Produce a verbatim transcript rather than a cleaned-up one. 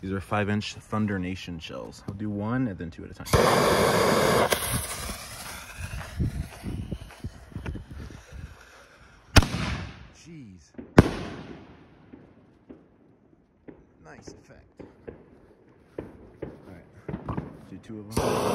These are five inch Thundernation shells. I'll do one and then two at a time. Jeez. Nice effect. All right, do two of them.